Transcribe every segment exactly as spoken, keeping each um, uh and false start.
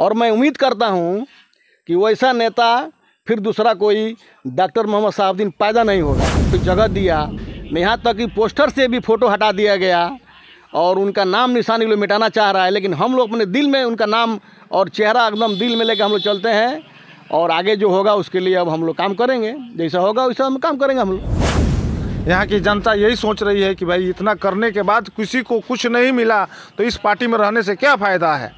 और मैं उम्मीद करता हूँ कि वैसा नेता फिर दूसरा कोई डॉक्टर मोहम्मद शहाबुद्दीन पैदा नहीं होगा। तो जगह दिया, यहाँ तक कि पोस्टर से भी फ़ोटो हटा दिया गया और उनका नाम निशानी लोग मिटाना चाह रहा है, लेकिन हम लोग अपने दिल में उनका नाम और चेहरा एकदम दिल में लेकर हम लोग चलते हैं और आगे जो होगा उसके लिए अब हम लोग काम करेंगे। जैसा होगा वैसा हम काम करेंगे। हम लोग यहाँ की जनता यही सोच रही है कि भाई इतना करने के बाद किसी को कुछ नहीं मिला तो इस पार्टी में रहने से क्या फ़ायदा है।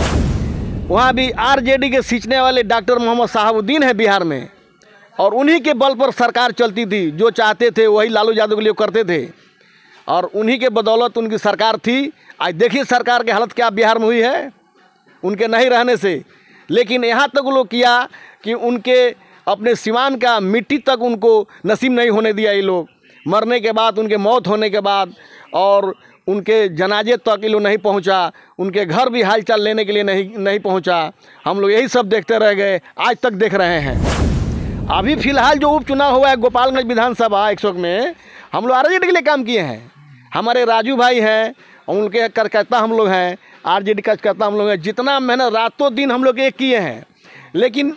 वहाँ भी आरजेडी के सींचने वाले डॉक्टर मोहम्मद शहाबुद्दीन है बिहार में, और उन्हीं के बल पर सरकार चलती थी। जो चाहते थे वही लालू यादव के लिए करते थे और उन्हीं के बदौलत उनकी सरकार थी। आज देखिए सरकार की हालत क्या बिहार में हुई है उनके नहीं रहने से। लेकिन यहाँ तक लोग किया कि उनके अपने सिवान का मिट्टी तक उनको नसीब नहीं होने दिया। ये लोग मरने के बाद, उनके मौत होने के बाद और उनके जनाजे तक ये लोग नहीं पहुँचा, उनके घर भी हालचाल लेने के लिए नहीं नहीं पहुँचा। हम लोग यही सब देखते रह गए, आज तक देख रहे हैं। अभी फ़िलहाल जो उपचुनाव हुआ है गोपालगंज विधानसभा एक सौ में, हम लोग आरजेडी के लिए काम किए हैं। हमारे राजू भाई हैं, उनके कार्यकर्ता हम लोग हैं, आरजेडी कार्यकर्ता हम लोग हैं। जितना मेहनत रातों दिन हम लोग एक किए हैं, लेकिन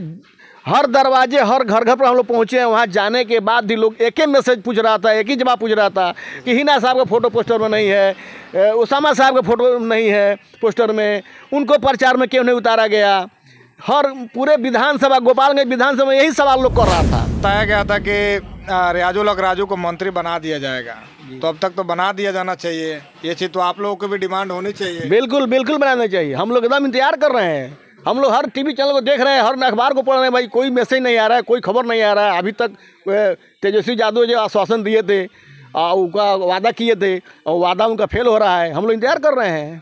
हर दरवाजे हर घर घर पर हम लोग पहुँचे हैं। वहाँ जाने के बाद भी लोग एक ही मैसेज पूछ रहा था, एक ही जवाब पूछ रहा था कि हिना साहब का फ़ोटो पोस्टर में नहीं है, उसामा साहब का फ़ोटो नहीं है पोस्टर में, उनको प्रचार में क्यों नहीं उतारा गया। हर पूरे विधानसभा गोपालगंज विधानसभा में यही सवाल लोग कर रहा था। बताया गया था कि रियाजुल हक राजू को मंत्री बना दिया जाएगा, तो अब तक तो बना दिया जाना चाहिए। ये चीज़ तो आप लोगों की भी डिमांड होनी चाहिए। बिल्कुल बिल्कुल बनाना चाहिए। हम लोग एकदम इंतजार कर रहे हैं। हम लोग हर टीवी चैनल को देख रहे हैं, हर अखबार को पढ़ रहे हैं, भाई कोई मैसेज नहीं आ रहा है, कोई खबर नहीं आ रहा है। अभी तक तेजस्वी यादव जो आश्वासन दिए थे, उनका वादा किए थे और वादा उनका फेल हो रहा है। हम लोग इंतजार कर रहे हैं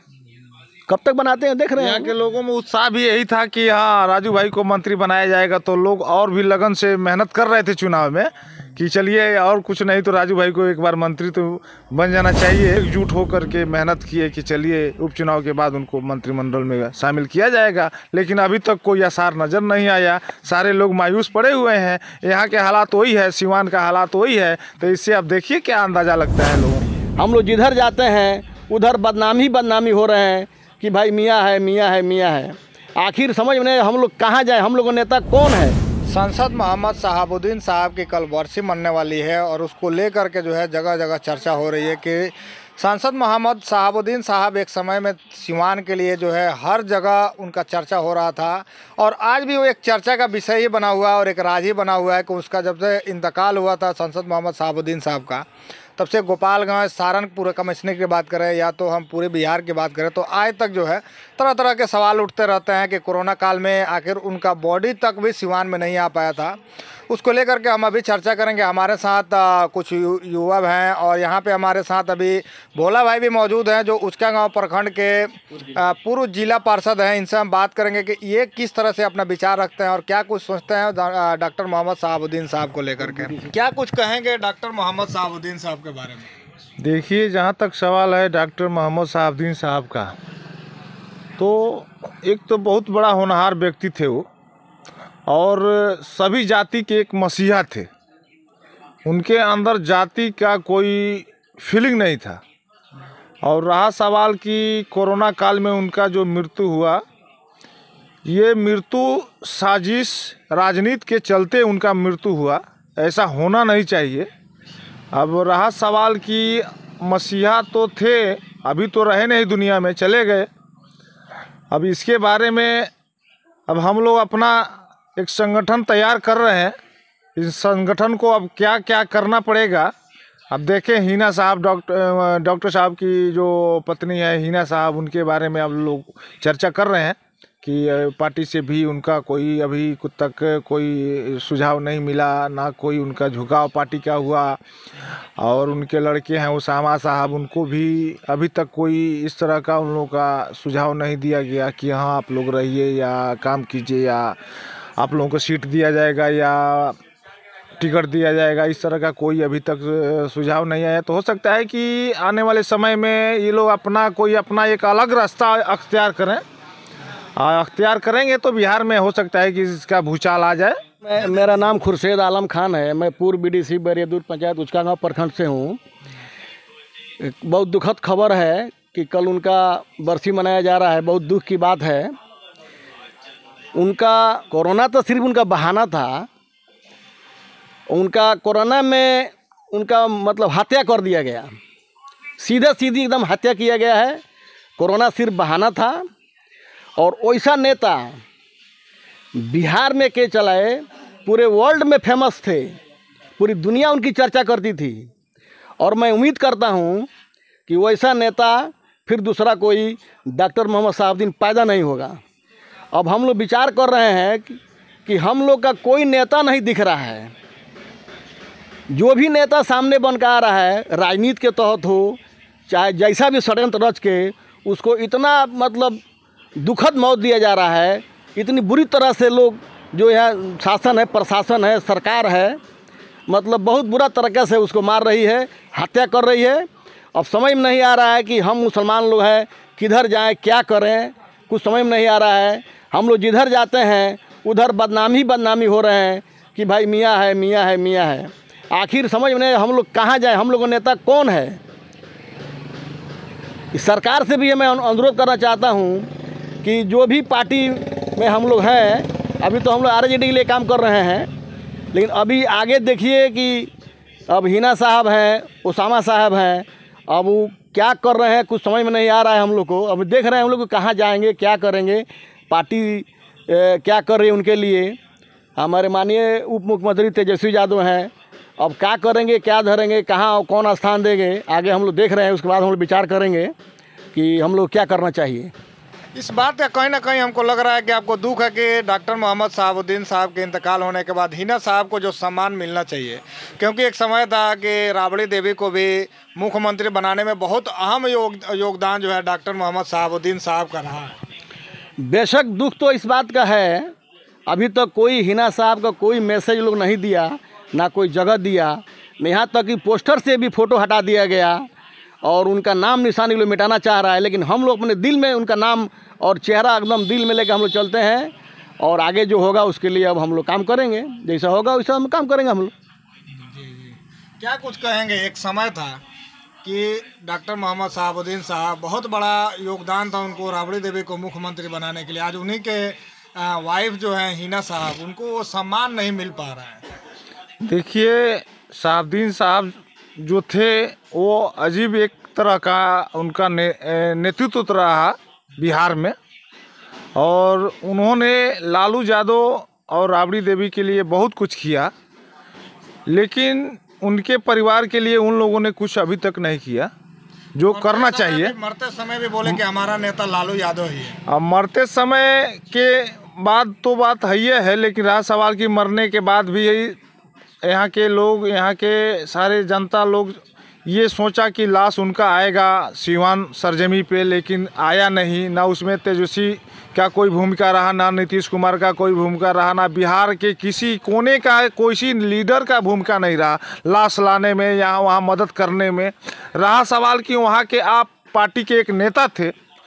कब तक बनाते हैं, देख रहे हैं। यहाँ के लोगों में उत्साह भी यही था कि हाँ राजू भाई को मंत्री बनाया जाएगा, तो लोग और भी लगन से मेहनत कर रहे थे चुनाव में कि चलिए और कुछ नहीं तो राजू भाई को एक बार मंत्री तो बन जाना चाहिए। एकजुट होकर के मेहनत किए कि चलिए उपचुनाव के बाद उनको मंत्रिमंडल में शामिल किया जाएगा, लेकिन अभी तक कोई आसार नज़र नहीं आया। सारे लोग मायूस पड़े हुए हैं। यहाँ के हालात वही है, सिवान का हालात वही है, तो इससे अब देखिए क्या अंदाज़ा लगता है लोगों को। हम लोग जिधर जाते हैं उधर बदनामी बदनामी हो रहे हैं कि भाई मियाँ है मियाँ है मियाँ है। आखिर समझ में नहीं हम लोग कहाँ जाए, हम लोग का नेता कौन है। सांसद मोहम्मद शहाबुद्दीन साहब की कल बरसी मनने वाली है और उसको लेकर के जो है जगह जगह चर्चा हो रही है कि सांसद मोहम्मद शहाबुद्दीन साहब एक समय में सिवान के लिए जो है हर जगह उनका चर्चा हो रहा था और आज भी वो एक चर्चा का विषय ही बना हुआ है और एक राज ही बना हुआ है कि उसका जब से इंतकाल हुआ था सांसद मोहम्मद शहाबुद्दीन साहब का, तब से गोपालगंज सारण पूरे कमिश्नर की बात करें या तो हम पूरे बिहार की बात करें तो आज तक जो है तरह तरह के सवाल उठते रहते हैं कि कोरोना काल में आखिर उनका बॉडी तक भी सिवान में नहीं आ पाया था। उसको लेकर के हम अभी चर्चा करेंगे। हमारे साथ आ, कुछ यु, युवा हैं और यहाँ पे हमारे साथ अभी भोला भाई भी मौजूद हैं जो उचकागांव प्रखंड के आ, पूर्व जिला पार्षद हैं। इनसे हम बात करेंगे कि ये किस तरह से अपना विचार रखते हैं और क्या कुछ सोचते हैं डॉक्टर मोहम्मद शहाबुद्दीन साहब को लेकर के। क्या कुछ कहेंगे डॉक्टर मोहम्मद शहाबुद्दीन साहब के बारे में? देखिए, जहाँ तक सवाल है डॉक्टर मोहम्मद शहाबुद्दीन साहब का, तो एक तो बहुत बड़ा होनहार व्यक्ति थे वो और सभी जाति के एक मसीहा थे। उनके अंदर जाति का कोई फीलिंग नहीं था। और रहा सवाल कि कोरोना काल में उनका जो मृत्यु हुआ, ये मृत्यु साजिश राजनीति के चलते उनका मृत्यु हुआ, ऐसा होना नहीं चाहिए। अब रहा सवाल कि मसीहा तो थे, अभी तो रहे नहीं, दुनिया में चले गए। अब इसके बारे में अब हम लोग अपना एक संगठन तैयार कर रहे हैं। इस संगठन को अब क्या क्या करना पड़ेगा, अब देखें। हिना साहब, डॉक्टर डॉक्टर साहब की जो पत्नी है हिना साहब, उनके बारे में अब लोग चर्चा कर रहे हैं कि पार्टी से भी उनका कोई अभी कुछ तक कोई सुझाव नहीं मिला, ना कोई उनका झुकाव पार्टी का हुआ। और उनके लड़के हैं उसामा साहब, उनको भी अभी तक कोई इस तरह का उन लोगों का सुझाव नहीं दिया गया कि हाँ आप लोग रहिए या काम कीजिए या आप लोगों को सीट दिया जाएगा या टिकट दिया जाएगा। इस तरह का कोई अभी तक सुझाव नहीं आया। तो हो सकता है कि आने वाले समय में ये लोग अपना कोई अपना एक अलग रास्ता अख्तियार करें। अख्तियार करेंगे तो बिहार में हो सकता है कि इसका भूचाल आ जाए। मैं मेरा नाम खुर्शीद आलम खान है। मैं पूर्व बीडीसी बरियादूर पंचायत उचकागांव प्रखंड से हूँ। बहुत दुखद खबर है कि कल उनका बरसी मनाया जा रहा है। बहुत दुख की बात है उनका कोरोना तो सिर्फ उनका बहाना था। उनका कोरोना में उनका मतलब हत्या कर दिया गया, सीधे सीधी एकदम हत्या किया गया है। कोरोना सिर्फ बहाना था। और वैसा नेता बिहार में के चलाए, पूरे वर्ल्ड में फेमस थे, पूरी दुनिया उनकी चर्चा करती थी। और मैं उम्मीद करता हूं कि वैसा नेता फिर दूसरा कोई डॉक्टर मोहम्मद शहाबुद्दीन पैदा नहीं होगा। अब हम लोग विचार कर रहे हैं कि, कि हम लोग का कोई नेता नहीं दिख रहा है। जो भी नेता सामने बन के आ रहा है, राजनीति के तहत हो चाहे जैसा भी षड्यंत्र रच के, उसको इतना मतलब दुखद मौत दिया जा रहा है, इतनी बुरी तरह से लोग जो है शासन है, प्रशासन है, सरकार है, मतलब बहुत बुरा तरीके से उसको मार रही है, हत्या कर रही है। अब समझ में नहीं आ रहा है कि हम मुसलमान लोग हैं, किधर जाएं, क्या करें, कुछ समझ में नहीं आ रहा है। हम लोग जिधर जाते हैं उधर बदनामी बदनामी हो रहे हैं कि भाई मियाँ है, मियाँ है, मियाँ है। आखिर समझ में नहीं, हम लोग कहाँ जाएं, हम लोग का नेता कौन है। इस सरकार से भी मैं अनुरोध करना चाहता हूँ कि जो भी पार्टी में हम लोग हैं, अभी तो हम लोग आर जे डी के लिए काम कर रहे हैं, लेकिन अभी आगे देखिए कि अब हिना साहब हैं, उसामा साहब हैं, अब वो क्या कर रहे हैं कुछ समझ में नहीं आ रहा है हम लोग को। अब देख रहे हैं हम लोग को कहाँ जाएंगे, क्या करेंगे, पार्टी ए, क्या कर रही है उनके लिए। हमारे माननीय उप मुख्यमंत्री तेजस्वी यादव हैं, अब क्या करेंगे, क्या धरेंगे, कहाँ कौन स्थान देंगे, आगे हम लोग देख रहे हैं। उसके बाद हम लोग विचार करेंगे कि हम लोग क्या करना चाहिए। इस बात का कहीं ना कहीं हमको लग रहा है कि आपको दुख है कि डॉक्टर मोहम्मद शहाबुद्दीन साहब के इंतकाल होने के बाद हिना साहब को जो सम्मान मिलना चाहिए, क्योंकि एक समय था कि राबड़ी देवी को भी मुख्यमंत्री बनाने में बहुत अहम योग, योगदान जो है डॉक्टर मोहम्मद शहाबुद्दीन साहब का रहा है। बेशक दुख तो इस बात का है, अभी तक तो कोई हिना साहब का कोई मैसेज लोग नहीं दिया, ना कोई जगह दिया, यहाँ तक कि पोस्टर से भी फ़ोटो हटा दिया गया और उनका नाम निशानी लोग मिटाना चाह रहा है। लेकिन हम लोग अपने दिल में उनका नाम और चेहरा एकदम दिल में लेकर हम लोग चलते हैं, और आगे जो होगा उसके लिए अब हम लोग काम करेंगे, जैसा होगा वैसा हम काम करेंगे हम लोग। जी जी, क्या कुछ कहेंगे। एक समय था कि डॉक्टर मोहम्मद शहाबुद्दीन साहब, बहुत बड़ा योगदान था उनको राबड़ी देवी को मुख्यमंत्री बनाने के लिए। आज उन्हीं के वाइफ जो हैं हिना साहब, उनको वो सम्मान नहीं मिल पा रहा है। देखिए, शहाबुद्दीन साहब जो थे वो अजीब एक तरह का उनका ने, नेतृत्व रहा बिहार में, और उन्होंने लालू यादव और राबड़ी देवी के लिए बहुत कुछ किया, लेकिन उनके परिवार के लिए उन लोगों ने कुछ अभी तक नहीं किया जो करना चाहिए। मरते समय भी बोले कि हमारा नेता लालू यादव ही है। अब मरते समय के बाद तो बात है ही है, लेकिन रहा सवाल कि मरने के बाद भी यही यहाँ के लोग, यहाँ के सारे जनता लोग ये सोचा कि लाश उनका आएगा सिवान सरजमी पे, लेकिन आया नहीं। ना उसमें तेजस्वी का कोई भूमिका रहा, ना नीतीश कुमार का कोई भूमिका रहा, ना बिहार के किसी कोने का कोई लीडर का भूमिका नहीं रहा लाश लाने में, यहाँ वहाँ मदद करने में। रहा सवाल कि वहाँ के आप पार्टी के एक नेता थे,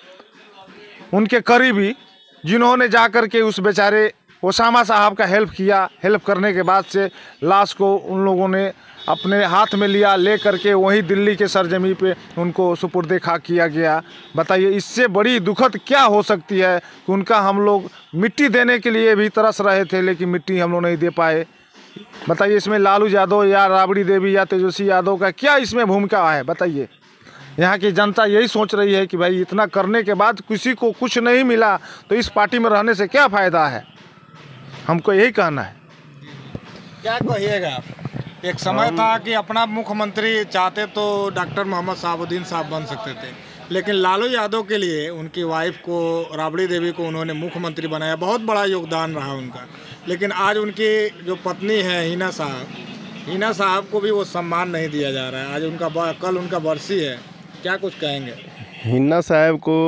उनके करीबी, जिन्होंने जा कर के उस बेचारे उसामा साहब का हेल्प किया। हेल्प करने के बाद से लाश को उन लोगों ने अपने हाथ में लिया, ले करके वहीं दिल्ली के सरजमी पे उनको सुपुर्दे खाक किया गया। बताइए, इससे बड़ी दुखद क्या हो सकती है कि उनका हम लोग मिट्टी देने के लिए भी तरस रहे थे, लेकिन मिट्टी हम लोग नहीं दे पाए। बताइए, इसमें लालू यादव या राबड़ी देवी या तेजस्वी यादव का क्या इसमें भूमिका है? बताइए। यहाँ की जनता यही सोच रही है कि भाई इतना करने के बाद किसी को कुछ नहीं मिला तो इस पार्टी में रहने से क्या फ़ायदा है। हमको यही कहना है। क्या कहिएगा आप? एक समय था कि अपना मुख्यमंत्री चाहते तो डॉक्टर मोहम्मद शहाबुद्दीन साहब बन सकते थे, लेकिन लालू यादव के लिए उनकी वाइफ को, राबड़ी देवी को उन्होंने मुख्यमंत्री बनाया। बहुत बड़ा योगदान रहा उनका। लेकिन आज उनकी जो पत्नी है हिना साहब, हिना साहब को भी वो सम्मान नहीं दिया जा रहा है। आज उनका कल उनका बरसी है, क्या कुछ कहेंगे? हिना साहब को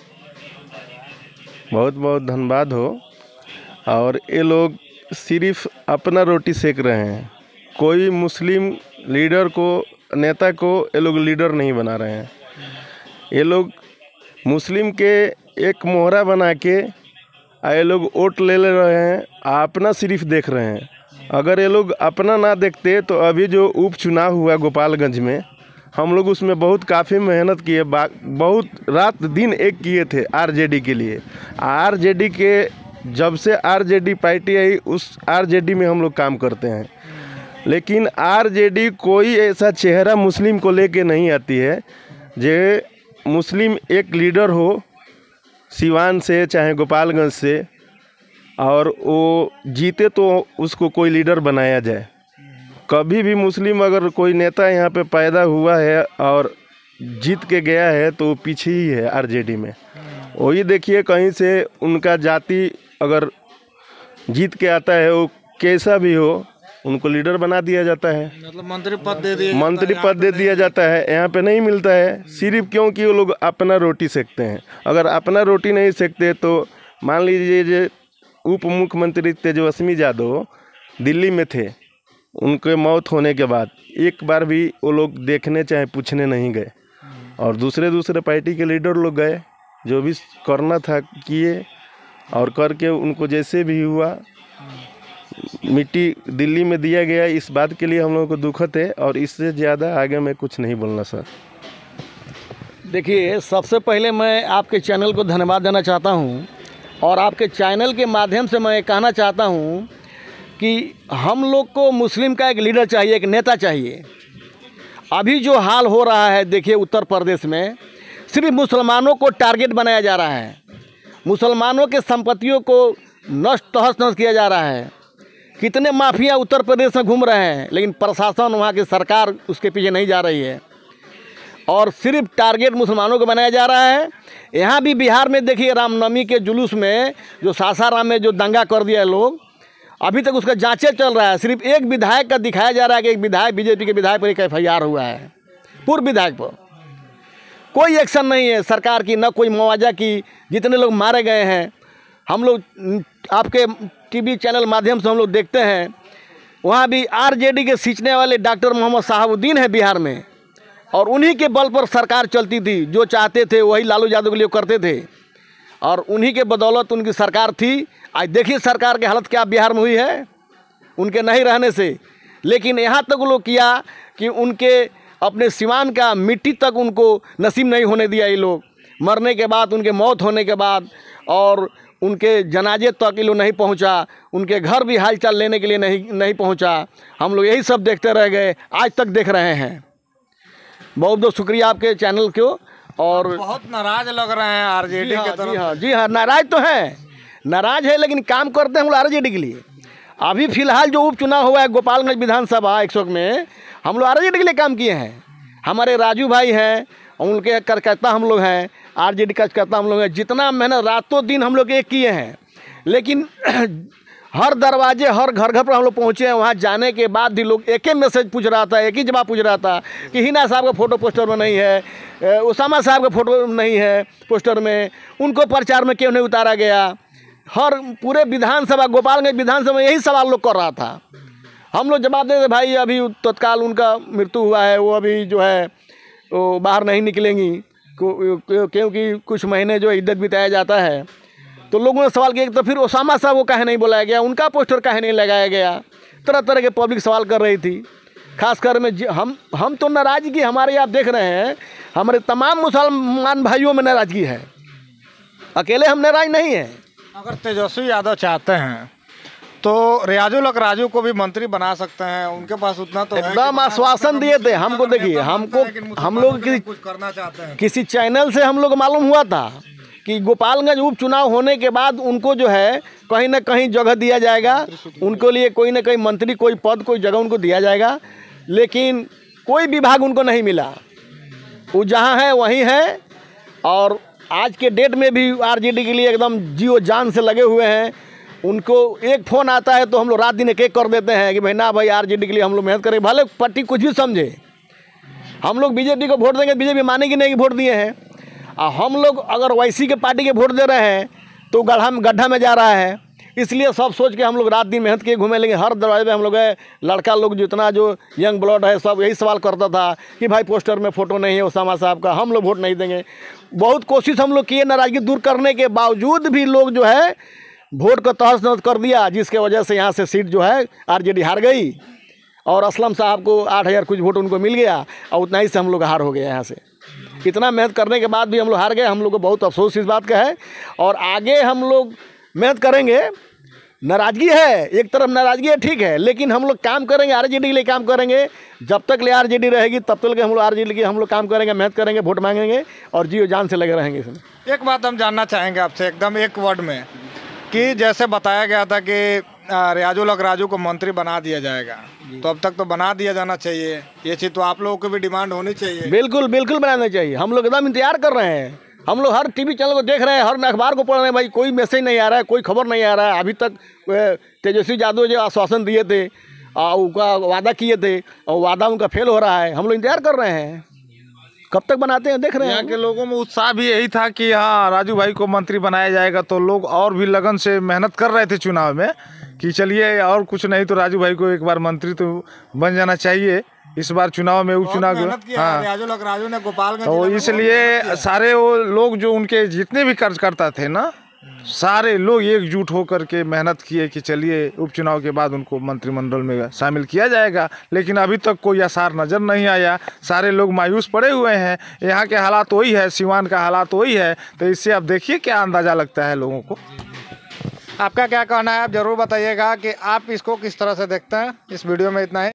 बहुत बहुत धन्यवाद हो। और ये लोग सिर्फ अपना रोटी सेक रहे हैं, कोई मुस्लिम लीडर को, नेता को ये लोग लीडर नहीं बना रहे हैं। ये लोग मुस्लिम के एक मोहरा बना के ये लोग वोट ले ले रहे हैं, अपना सिर्फ देख रहे हैं। अगर ये लोग अपना ना देखते तो अभी जो उपचुनाव हुआ गोपालगंज में, हम लोग उसमें बहुत काफ़ी मेहनत किए, बहुत रात दिन एक किए थे आरजेडी के लिए। आरजेडी के जब से आरजेडी पार्टी आई उस आरजेडी में हम लोग काम करते हैं, लेकिन आरजेडी कोई ऐसा चेहरा मुस्लिम को लेके नहीं आती है। जो मुस्लिम एक लीडर हो सिवान से चाहे गोपालगंज से, और वो जीते तो उसको कोई लीडर बनाया जाए। कभी भी मुस्लिम अगर कोई नेता यहाँ पे पैदा हुआ है और जीत के गया है तो वो पीछे ही है आरजेडी में। वही देखिए, कहीं से उनका जाति अगर जीत के आता है, वो कैसा भी हो, उनको लीडर बना दिया जाता है, मतलब मंत्री पद दे दिया मंत्री पद दे दिया जाता है। यहाँ पे नहीं मिलता है, सिर्फ क्योंकि वो लोग अपना रोटी सेकते हैं। अगर अपना रोटी नहीं सेकते तो मान लीजिए जो उप मुख्यमंत्री तेजस्वी यादव दिल्ली में थे, उनके मौत होने के बाद एक बार भी वो लोग देखने चाहे पूछने नहीं गए, और दूसरे दूसरे पार्टी के लीडर लोग गए, जो भी करना था किए, और करके उनको जैसे भी हुआ मिट्टी दिल्ली में दिया गया। इस बात के लिए हम लोगों को दुखद है, और इससे ज़्यादा आगे मैं कुछ नहीं बोलना सर। देखिए, सबसे पहले मैं आपके चैनल को धन्यवाद देना चाहता हूं, और आपके चैनल के माध्यम से मैं कहना चाहता हूं कि हम लोग को मुस्लिम का एक लीडर चाहिए, एक नेता चाहिए। अभी जो हाल हो रहा है, देखिए उत्तर प्रदेश में सिर्फ मुसलमानों को टारगेट बनाया जा रहा है, मुसलमानों के संपत्तियों को नष्ट तहस नहस किया जा रहा है। कितने माफिया उत्तर प्रदेश में घूम रहे हैं, लेकिन प्रशासन, वहाँ की सरकार उसके पीछे नहीं जा रही है, और सिर्फ टारगेट मुसलमानों को बनाया जा रहा है। यहाँ भी बिहार में देखिए, रामनवमी के जुलूस में जो सासाराम में जो दंगा कर दिया है लोग, अभी तक उसका जांचें चल रहा है। सिर्फ एक विधायक का दिखाया जा रहा है कि एक विधायक, बीजेपी के विधायक पर एक एफ आई आर हुआ है, पूर्व विधायक पर कोई एक्शन नहीं है सरकार की, न कोई मुआवजा की। जितने लोग मारे गए हैं, हम लोग आपके टीवी चैनल माध्यम से हम लोग देखते हैं, वहाँ भी आरजेडी के सींचने वाले डॉक्टर मोहम्मद साहबुद्दीन है बिहार में, और उन्हीं के बल पर सरकार चलती थी। जो चाहते थे वही लालू यादव के लिए करते थे, और उन्हीं के बदौलत उनकी सरकार थी। आज देखिए सरकार की हालत क्या बिहार में हुई है उनके नहीं रहने से। लेकिन यहाँ तक वो लोग किया कि उनके अपने सिवान का मिट्टी तक उनको नसीब नहीं होने दिया। ये लोग मरने के बाद, उनके मौत होने के बाद, और उनके जनाजे तक ये लोग नहीं पहुँचा, उनके घर भी हालचाल लेने के लिए नहीं नहीं पहुँचा। हम लोग यही सब देखते रह गए, आज तक देख रहे हैं। बहुत बहुत शुक्रिया आपके चैनल को। और बहुत नाराज लग रहे हैं आरजेडी के तरफ। जी हाँ, जी हाँ, नाराज तो हैं, नाराज है, लेकिन काम करते हैं हम लोग आरजेडी के लिए। अभी फिलहाल जो उपचुनाव हुआ है गोपालगंज विधानसभा एक सौ में, हम लोग आरजेडी के लिए काम किए हैं। हमारे राजू भाई हैं, उनके कार्यकर्ता हम लोग हैं, आरजेडी कार्यकर्ता हम लोग हैं। जितना मेहनत रातों दिन हम लोग एक किए हैं, लेकिन हर दरवाजे, हर घर घर पर हम लोग पहुँचे हैं। वहाँ जाने के बाद भी लोग एक ही मैसेज पूछ रहा था, एक ही जवाब पूछ रहा था कि हिना साहब का फ़ोटो पोस्टर में नहीं है, उसामा साहब का फ़ोटो नहीं है पोस्टर में, उनको प्रचार में क्यों नहीं उतारा गया। हर पूरे विधानसभा, गोपालगंज विधानसभा में यही सवाल लोग कर रहा था। हम लोग जवाब देते भाई अभी तत्काल उनका मृत्यु हुआ है, वो अभी जो है वो बाहर नहीं निकलेंगी, क्योंकि कुछ महीने जो इद्दत बिताया जाता है। तो लोगों ने सवाल किया तो फिर उसामा साहब को काहे नहीं बुलाया गया, उनका पोस्टर काहे नहीं लगाया गया। तरह तरह के पब्लिक सवाल कर रही थी। खासकर में हम हम तो नाराज़गी हमारे, आप देख रहे हैं, हमारे तमाम मुसलमान भाइयों में नाराज़गी है, अकेले हम नाराज नहीं हैं। अगर तेजस्वी यादव चाहते हैं तो रियाजुल हक राजू को भी मंत्री बना सकते हैं, उनके पास उतना तो एकदम आश्वासन दिए थे हमको। देखिए, हमको हम लोग किसी कुछ करना चाहते हैं, किसी चैनल से हम लोग मालूम हुआ था कि गोपालगंज उपचुनाव होने के बाद उनको जो है कहीं ना कहीं जगह दिया जाएगा, उनको लिए कोई ना कोई मंत्री, कोई पद, कोई जगह उनको दिया जाएगा। लेकिन कोई विभाग उनको नहीं मिला, वो जहाँ है वहीं है। और आज के डेट में भी आरजेडी के लिए एकदम जियो जान से लगे हुए हैं। उनको एक फ़ोन आता है तो हम लोग रात दिन एक एक कर देते हैं कि भाई ना भाई आरजेडी के लिए हम लोग मेहनत करें, भले पार्टी कुछ भी समझे। हम लोग बीजेपी को वोट देंगे, बीजेपी मानेगी नहीं कि वोट दिए हैं। और हम लोग अगर वैसी के पार्टी के वोट दे रहे हैं तो गड्ढा में गड्ढा में जा रहा है। इसलिए सब सोच के हम लोग रात दिन मेहनत किए घूमे। लेकिन हर दरवाजे पे हम लोग है, लड़का लोग जितना जो यंग ब्लड है सब यही सवाल करता था कि भाई पोस्टर में फ़ोटो नहीं है उसामा साहब का, हम लोग वोट नहीं देंगे। बहुत कोशिश हम लोग किए नाराज़गी दूर करने के बावजूद भी लोग जो है वोट को तहस नहस कर दिया, जिसके वजह से यहाँ से सीट जो है आरजेडी हार गई। और असलम साहब को आठ हज़ार कुछ वोट उनको मिल गया, और उतना ही से हम लोग हार हो गए यहाँ से। इतना मेहनत करने के बाद भी हम लोग हार गए। हम लोग को बहुत अफसोस इस बात का है। और आगे हम लोग मेहनत करेंगे। नाराज़गी है, एक तरफ नाराज़गी है, ठीक है, लेकिन हम लोग काम करेंगे, आरजेडी के लिए काम करेंगे। जब तक ले आरजेडी रहेगी तब तक हम लोग आरजेडी के लिए हम लोग काम करेंगे, मेहनत करेंगे, वोट मांगेंगे और जियो जान से लगे रहेंगे इसमें। एक बात हम जानना चाहेंगे आपसे एकदम एक वर्ड में, कि जैसे बताया गया था कि रियाजुल हक राजू को मंत्री बना दिया जाएगा, तो अब तक तो बना दिया जाना चाहिए, ये चीज़ तो आप लोगों की भी डिमांड होनी चाहिए। बिल्कुल बिल्कुल बनाना चाहिए। हम लोग एकदम इंतजार कर रहे हैं, हम लोग हर टीवी चैनल को देख रहे हैं, हर अखबार को पढ़ रहे हैं, भाई कोई मैसेज नहीं आ रहा है, कोई खबर नहीं आ रहा है। अभी तक तेजस्वी यादव जो आश्वासन दिए थे, उनका वादा किए थे और वादा उनका फेल हो रहा है। हम लोग इंतजार कर रहे हैं, कब तक बनाते हैं देख रहे हैं। यहाँ के लोगों में उत्साह भी यही था कि हाँ राजू भाई को मंत्री बनाया जाएगा, तो लोग और भी लगन से मेहनत कर रहे थे चुनाव में कि चलिए और कुछ नहीं तो राजू भाई को एक बार मंत्री तो बन जाना चाहिए इस बार चुनाव में, उपचुनाव। हाँ, रियाजुल हक राजू ने गोपालगंज तो इसलिए सारे वो लोग जो उनके जितने भी कार्यकर्ता थे ना, सारे लोग एकजुट होकर के मेहनत किए कि चलिए उपचुनाव के बाद उनको मंत्रिमंडल में शामिल किया जाएगा। लेकिन अभी तक कोई आसार नज़र नहीं आया, सारे लोग मायूस पड़े हुए हैं। यहाँ के हालात वही है, सिवान का हालात वही है, तो इससे अब देखिए क्या अंदाज़ा लगता है लोगों को। आपका क्या कहना है, आप ज़रूर बताइएगा कि आप इसको किस तरह से देखते हैं। इस वीडियो में इतना है।